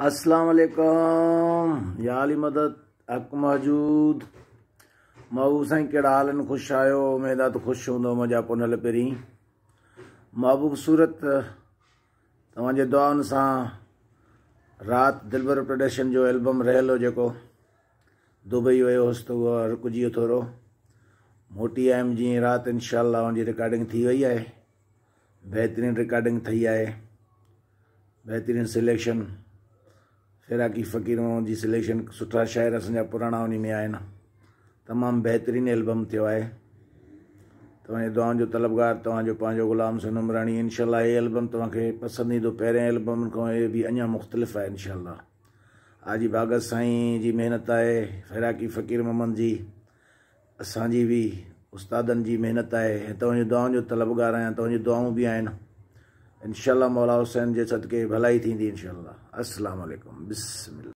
अस्सलाम वालेकुम या अली मदद हक मौजूद महबूब साईं कहिड़ा हाल आहिनि? ख़ुशि आहियो? उमेद आहे त ख़ुशि हूंदो। मज़ा पुनल पहिरीं महबूब सूरत तव्हांजे दुआउनि सां राति दिलबर प्रोडक्शन जो एल्बम रहियल हो जेको दुबई वियो हुउसि त उहो रुकिजी वियो थोरो। मोटी आयमि जीअं राति इंशाअल्लाह हुनजी रिकॉर्डिंग थी वई आहे। बहितरीनु रिकॉर्डिंग ठही आहे, बहितरीनु सिलेक्शन। फ़िराकी फ़क़ीरों जी सिलेक्शन, सुठा शाइर असांजा पुराणा उन में आहिनि। तमामु बहितरीनु एल्बम थियो आहे। तव्हांजे दुआउनि जो तलबगार तव्हांजो पंहिंजो ग़ुलाम सनम राणी। इनशाअल्लाह हीअ एल्बम तव्हांखे पसंदि ईंदो। पहिरें एल्बम खां इहे बि अञा मुख़्तलिफ़ आहे इनशाअल्लाह। आजी बागत साईं जी महिनत आहे, फ़िराकी फ़क़ीर मोहम्मद जी, असांजी बि उस्तादनि जी महिनत आहे। ऐं तव्हांजी दुआउनि जो तलबगार आहियां। तव्हांजी दुआऊं बि आहिनि। इंशाअल्लाह मौला हुसैन जे सदके भलाई थींदी इंशाअल्लाह। अस्सलाम वालेकुम। बिस्मिल्लाह।